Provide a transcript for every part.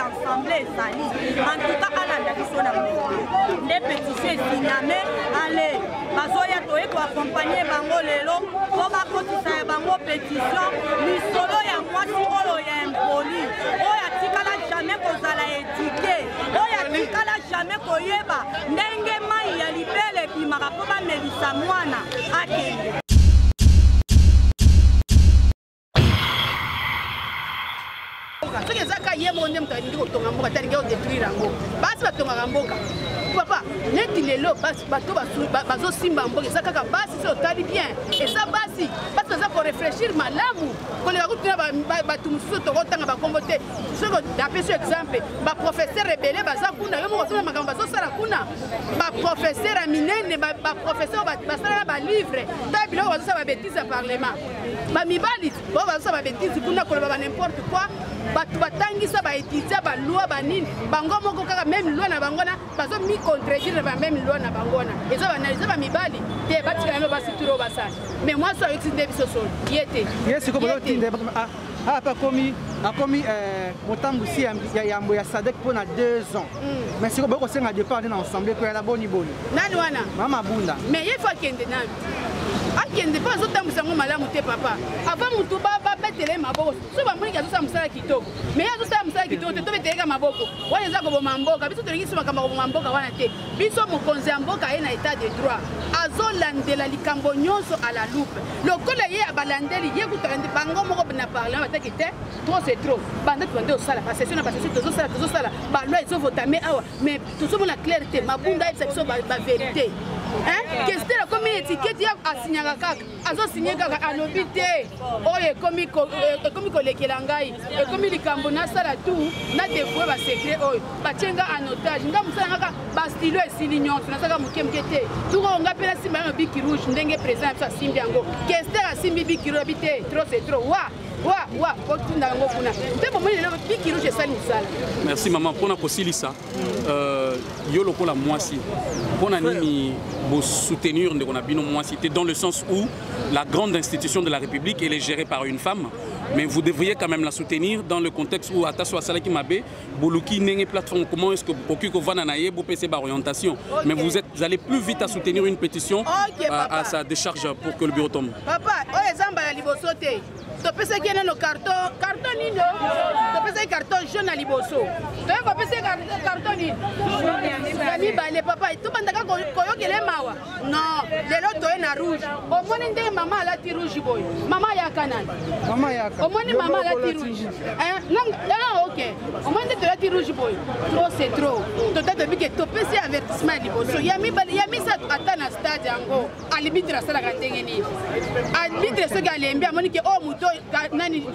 ensemble ezali en tout cas alanda biso na mokolo nde pétition esigname ale bazoya toye koaccompagne bango lelo po bakotisa ya bango pétition lisolo ya mwasi oyo ya impoli oyo atikala jamais kozala étike oyo atikala jamais koyeba ndenge mai ya libele ebimaka po bamelisa mwana akende. Ce que Zaka y est mon aime, tu as dit que tu as détruire un mot. Bas, tu as mboka. Papa, net il est là, bazo simba mboka. Zaka bas, c'est tali bien. Et ça basi, parce que ça faut réfléchir malamu. Quand les routes ba tout musu to rotanga ba kombote. Ce que d'après ce exemple, ba professeur rebelle baza kuna, yo mo sala makamba bazo sala kuna. Ba professeur aminene, ba professeur ba sala ba livre. Ta bilo bazo sala bêtise au parlement. Ba mibali, bazo sala bêtise kuna ko ba n'importe quoi. Batu batangisa ba étudier ba loi ba nini bango moko kaka même loi na bangona bazo mi contredire ba même loi na bangona ezo ba analyser ba mibali te batika no ba situro basana mais moi so avec des biso so yete yes ko bolo tinde ah pas commis a commis motambu si ya yambo ya Sadek pour na 2 ans mais si ko boko senga départ dans ensemble ko ya la boni nani wana mama bunda mais il faut kende na akende pas otambusa ngo malamu te papa avant mutu ba betele maboko so ba mulika zo musala kitoko mais ya zo sa musala kitoko te to beteka maboko wana za ko bomba mboka biso tolingisi makamba ko bomba mboka wana te biso mokonzi ya mboka ye na état de droit azolandela likambo nyonso à la loupe lokola ye abalandeli ye kutarande bango moko na parlement bataki te trop c'est trop bande tu bande osala parce que na parce que tozo sala ba loi ezo votame awa mais tozo mona clarté mabunda et biso ba vérité hein qu'est-ce que comme étiquette ya asinyaka kaka azo signer kaka alobi te oye komi kolekela ngai e komi likambo na sala tout na dévouer ba secret oyo batienga en otage nga musala kaka ba stilo esili nyonso na saka mukemke te tuko nga pela simba na biki rouge ndenge président sa simbi yango qu'est-ce que la simbi biki rouge bité trop c'est trop wa okunda yango kuna te bo moni lelo biki rouge sali musala. Merci maman pona kosilisa yo lokola mwasi pona nini vous soutenir de Konabino Mwasité dans le sens où la grande institution de la République elle est gérée par une femme, mais vous devriez quand même la soutenir dans le contexte où Atasso Salaki Mabe, Boluki Nenge plateforme, comment est-ce que Pokiko Vananaye, vous PC par orientation, mais vous allez plus vite à soutenir une pétition à sa décharge pour que le bureau tombe. Papa, oh exemple à libosote. Tu peux se gagner le carton nino. Tu peux se carton jaune à liboso. Tu peux se carton nino. Ami balé papa, tu bandaka koyo kele mawa. Non, les loto est na rouge. Au moins ndé maman la ti rouge boy. Maman ya kanani. Maman ya kanani. Au moins maman la ti rouge. Hein? Non, OK. Au moins ndé la ti rouge boy. Trop c'est trop. Tu t'as dit que tu peux se avertissement liboso. Yami ça atana stade yango. Alibitre sala kandenge ni. Alibitre ce gars lembi amoni que oh muto nani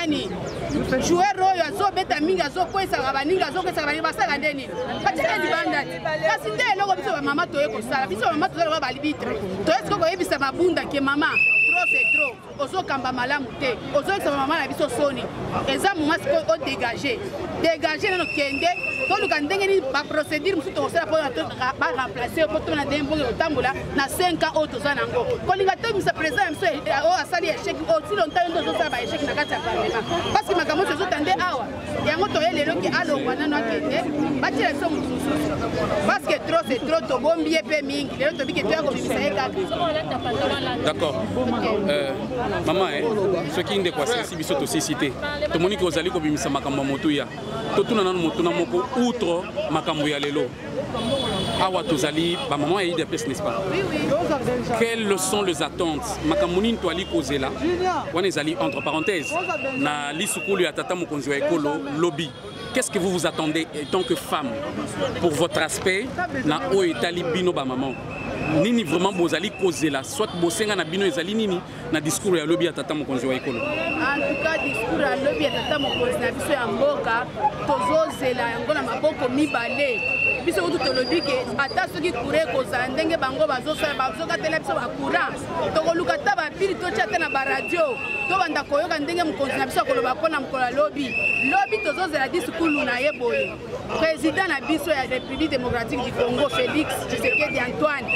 joueur oyo azobeta mingi azokwesa baninga azokwesa baninga basala ndeni batika libanda kasi nde eloko biso bamama toye kosala biso bamama tozala balibitre toyesi koko yebisa mabunda ke mama trop c'est trop ozokamba malamu te ozoyekisa bamama na biso soni eza moma sikoyo odégage nano kende toluka ndenge nini baprocédure mosusu tokosala mpo baremplace po tona ndenge mbonge kotambola na 5 ans oyo toza nango kolinga tobimisa président ya biso oyo asali échec aussi longtemps yo nde ozosala baéchec na kati ya parlement parce que makambo nyonso ezotande awa yango toye lelo ke alongwa nano akende batiela biso motu mosusu parce que trop c'est trop tobombi ye mpe mingi lelo tobiki toya kobimisa ye kaka. D'accord. Maman, ce qui est quoi c'est si biso tosicité tomoni ke ozali kobimisa makambo ya motu ya totuna nano motu na moko outre makambo ya lelo awa tozali ba maman ya IDPS n'est-ce pas? Oui. Quelles sont les attentes makambo nini toali kozela wana ezali entre parenthèses na lisukulu ya tata mokonzi wa ekolo lobby. Qu'est-ce que vous vous attendez en tant que femme pour votre aspect na o etali bino ba maman? Nini vraiment bozali kozela soit bosenga na bino ezali nini na discours ya lobby ya tata mokonzi wa ekolo? En tout cas discours ya lobby ya tata mokonzi na biso ya mboka tozozela yango na maboko mibale biso kutu tolobi ke ata soki kure kozala ndenge bango bazokatela biso bakura tokoluka ta babili totia te na baradio tobanda koyoka ndenge mokonzi na biso akoloba mpona mokolo ya lobi tozozela discours na ye boye président na biso ya République démocratique du Congo Félix Tshisekedi Antoine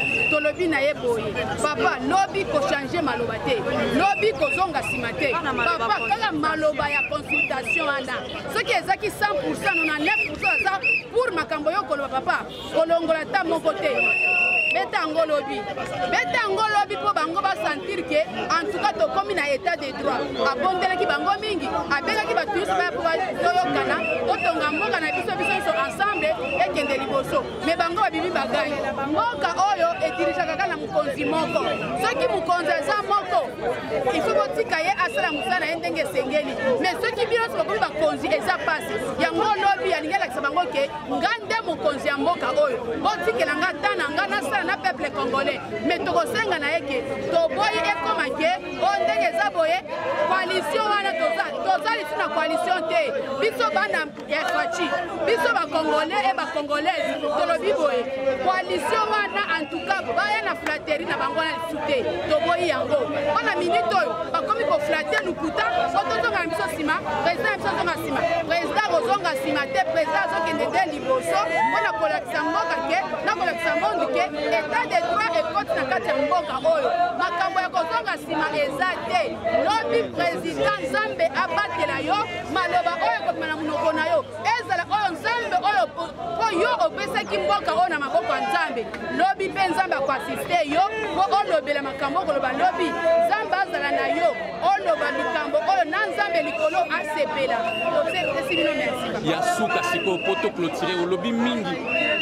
tolobi na ye boye papa lobi ko changer maloba te lobi ko zonga sima te papa kala maloba ya consultation ana soki ezaki 100% 99% za pour makambo yo koloba papa kolongola ta moko te betango lobi po bango ba sentir que en tout cas to komi na état de droit abondelaki bango mingi abengaki batusi ba po toyokana totonga mboka na biso ensemble ekende liboso mais bango babibi bagai mboka oyo edirishaka kaka na mokonzi moko soki mokonzi aza moko il faut botika ye asala mosala ye ndenge esengeli mais soki bino bakomi bakonzi eza pasi yango lobi alingi alakisa bango ke nga nde mokonzi ya mboka oyo botikela nga ta na nga nasala na peuple congolais mais tokosenga na ye ke toboyi ekoma ke oyo ndenge eza boye coalition wana tozali ti na coalition te biso bana ya faci biso bacongolais e bacongolaise tolobi boye coalition wana en tout cas baya na flatterie na bango na lisu te toboyi yango mpona minute oyo bakomi koflatte lukuta po tozonga na biso nsima président na biso azonga nsima président kozonga nsima te président azokende te liboso mpona kolakisa mboka ke na kolakisa mbondi ke état de droit ekoti na kati ya mboka oyo makambo ya kozonga nsima eza te lobi président nzambe abatela yo maloba oyo ekobima na monoko na yo ezala oyo nzambe oyo po yo opesaki mboka oyo na maboko ya nzambe lobi mpe nzambe akoasiste yo po olobela makambo okoloba lobi nzambe azala na yo oloba likambo oyo na nzambe likolo asepela topesi bino merci ya suka sikoyo po toclotire olobi mingi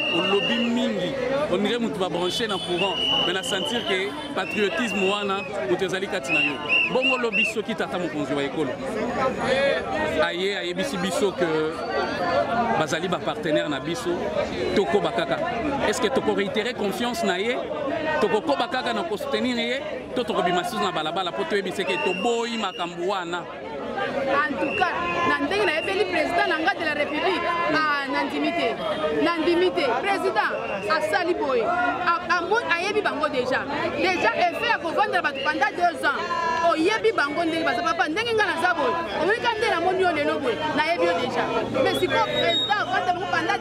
on dirait mutu babranche na courant mais na sentir que patriotisme wana mutu ezali kati na yo bongo lobi soki tata mokonzi wa ekolo aye ayebisi biso que bazali bapartenaire na biso tokoba kaka est-ce que toko réitérer confiance na ye tokokoba kaka na kosoutenir ye to tokobima susu na balabala po toyebise ke toboyi makambo wana en tout cas na ndenge nayebeli président na nga de la république nandimi te président asali boye ayebi bango déjà effet ya kovandela bato pendant 2 ans oyebi bango ndenge baza papa ndenge nga naza boye omonika nde namoni yo lelo boye nayebi yo déjà mais siko président avanda bango pendant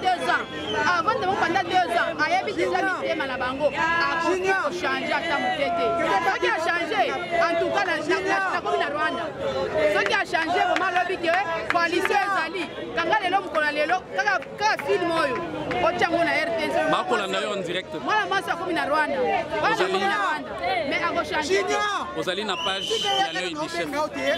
2 ans ayebi déjà mitema na bango akoki kochange ata moke te soki achange en tout cas nakomi na rwanda soki achange vraimen lobi ke coalition ezali kanga lelo mokolo lelo kaka film oyo otiango na RTS bakolanda yo en direct mwana mwasi akomi na rwanda mais akochange ozali na page ya l'œil du chef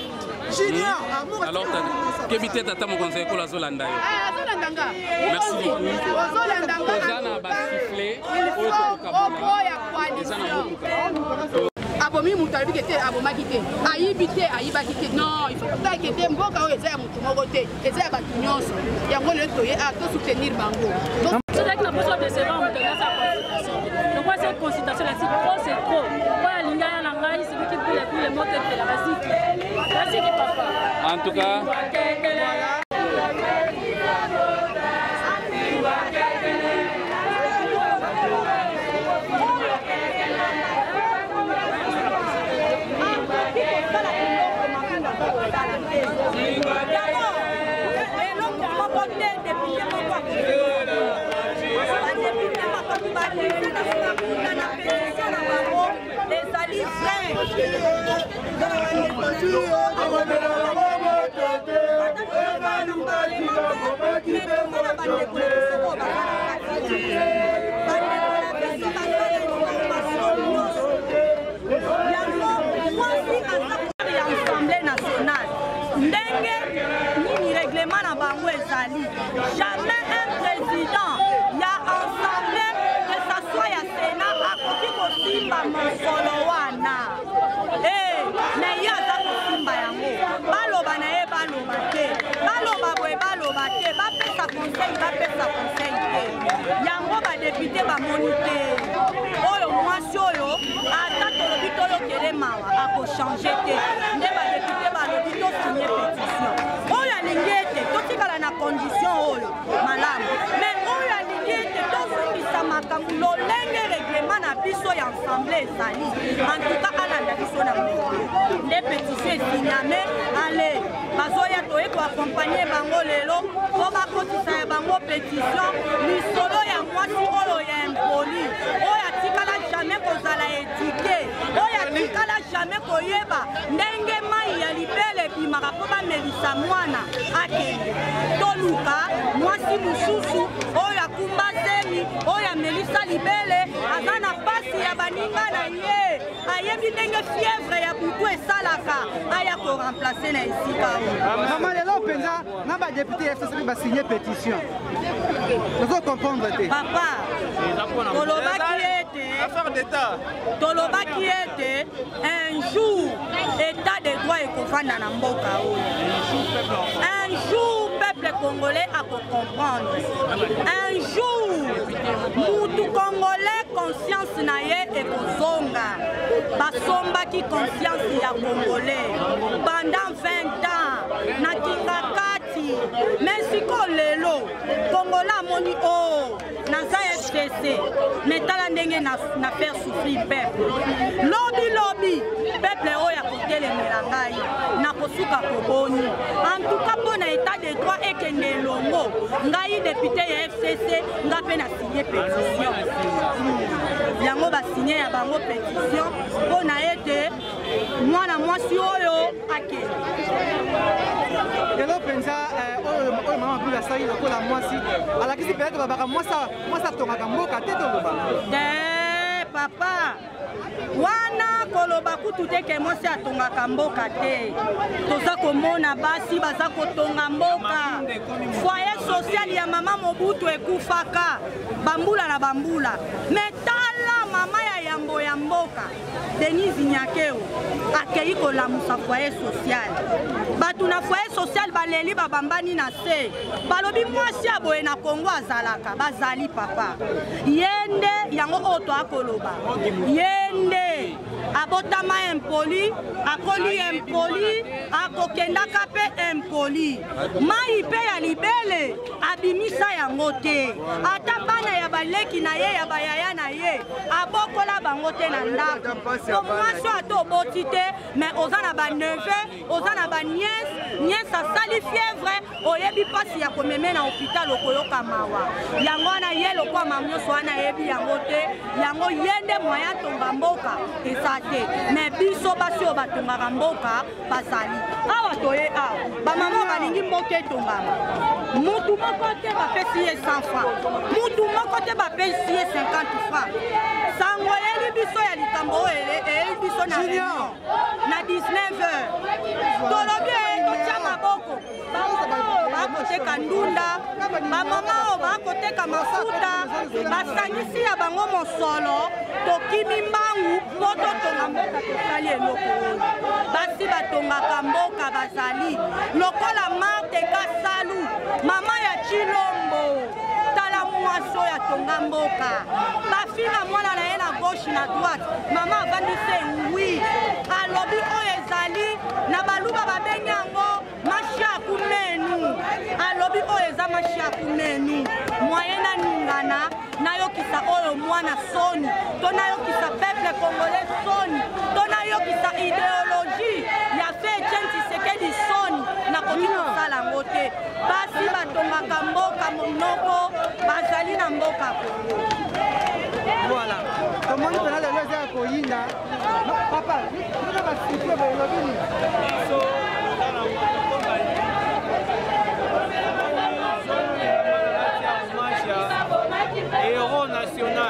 alors kebi te tata mokonzi ekolo azolanda yo azolandanga merci beaucoup ozolandanga oza na basifle oyo tokokaboya coalition abomi mutu alobi te abomaki te ayibi te ayibaki te non il faut kotaki te mboka oyo eza ya motu moko te eza ya bato nyonso yango lelo toye tosoutenir bango soki na poso décevant moto nyonso ya consultation donc cette consultation là c'est trop oyo alingi aya na ngai celui qui brûle puis le mot tepela basiki papa en tout cas L'Assemblée nationale ndenge nini règlement na bango ezali jamais un président ya assemblée que ça soit ya Sénat akoki kosimba mosolo wana na ye aza kosimba yango baloba na ye baloba te baloba boye baloba te bapesa conseil te yango badepute bamoni te oyo mwasi oyo ata tolobi toyokele mawa akochange te nde badepute balobi tosinye pétition oyo alingi ete totikala na condition oyo malamu mais oyo alingi ete tofundisa makambo lolenge règlement na biso ya assemblée ezali en tout cas alanda biso na mokolo nde pétition esinyame ale bazoya toye koakompagne bango lelo po bakotisa ya bango pétition lisolo ya mwasi oyo ya impoli oyo atikala jamais jamais koyeba ndenge mai ya libele bimaka mpo bamelisa mwana akende toluka mwasi mosusu oyo akumba zemi oyo amelisa libele aza na pasi ya baninga na ye ayebi ndenge fièvre ya butu esalaka aya koremplace na esika mama lelo mpenza na badepute ya FCC basinye pétition ozo comprendre te papa tolobaki ete un jour état de droit ekofanda na mboka oyo un jour peuple congolais akocomprendre un jour mutu congolais conscience na ye ekozonga basombaki conscience ya congolais pendant 20 ans na kingakati mais siko lelo congolais amoni o naza FCC mais tala ndenge na faire souffrir peuple lobi peuple oyo akotelemela ngai nakosuka koboni en tout cas mpo na état de droit ekende elongo ngai député ya FCC nga mpe na signe pétition yango basinye ya bango pétition mpo na ete mwana mwasi oyo akende lelo mpenza oyo mama mpula asali lokola mwasi alakisi peut-être babaka mwasi atongaka mboka te toloba te papa wana koloba kutu te ke mwasi atongaka mboka te toza komona basi baza kotonga mboka foyer social ya mama Mobutu ekufaka bambula na bambula metala mama ya yambo ya mboka Denise Nyakeo akei kolamusa foyer social batu na foyer social baleli babambani na se balobi mwasi aboye na Kongo azalaka bazali papa yende yango oto akoloba yende abotama impoli akoli impoli akokendaka pe impoli mai pe ya libele abimisa yango te ata bana ya baleki na ye ya bayaya na ye abokola bango te na ndako mwasi ato oboti te mais oza na baneve oza na baniese asali fièvre oyebi pasi ya komeme na hôpital okoyoka mawa yango wana ye lokwa mamu nyonso wana yebi yango te yango yende moya tonga mboka esa te mais biso basi oyo batongaka mboka bazali awa toye awa bamama balingi mboka etongama mutu moko te bapesi ye 100 francs mutu moko te bapesi ye 50 francs sango eyeli biso ya likambo oyo eyeli biso na réunion na 19h tolobi totia maboko bamama oyo bakoteka ndunda bamama oyo bakoteka mafuta basangisi ya bango mosolo tokimi mbangu mpo totonga mboka tosali eloko oyo basi batongaka mboka bazali lokola Marte Kasalu mama ya Chilombo tala mwasi oyo atonga mboka bafina mwana na ye na gauche na droite mama avandisi ngwi alobi oyo ezali na baluba babengi yango mashi ya kumenu alobi oyo eza mashi ya kumenu moyen na ningana nayokisa oyo mwana soni to nayokisa peuple congolais soni to nayokisa idéologie ya fe Etienne Tshisekedi soni nakoki kosala yango te basi batongaka mboka monoko bazali na mboka Kongo voilà tomoni mpena lelo eza ya koyinda papa ina basifie baelobini héros national.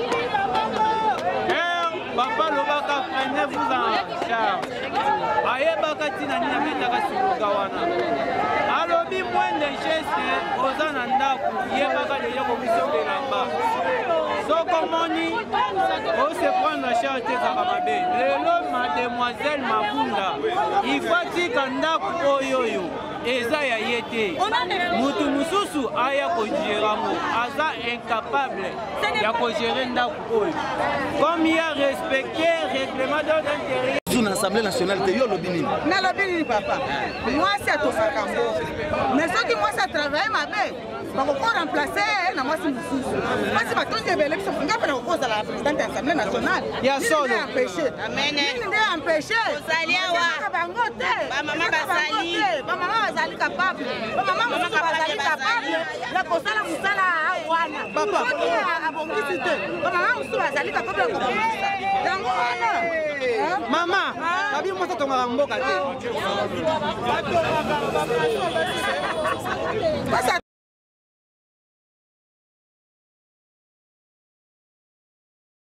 Papa lobaka prenez-vous en charge. Ayebaka tina nina betaka siluka wana. Alobi moins de geste oza na ndako yebaka deja komisongela mba. Soko moni o se prendre en charge ezaka mabe. Lelo mademoiselle Mabunda ifatika ndako oyoyo eza ya ye te mutu mususu aya kogera ngo aza incapable ya kogere ndako oyo comme ya respecter règlement d'ordre intérieur na Assemblée nationale te yo lobi nini nalobi nini papa mwasi atosaka mboka mais soki mwasi atravaille mabe bakoko remplacer na mwasi mosusu mwasi batondi ebele biso nga mpe nakokozala la présidente ya Assemblée nationale ya solo nini nde empêché bango te bamama bazali capable bamama mosusu bazali capable ya kosala mosala wana soki abongisi te bamama mosusu bazali capable ya kobongisa yango wana mama abi mwasi atongaka mboka te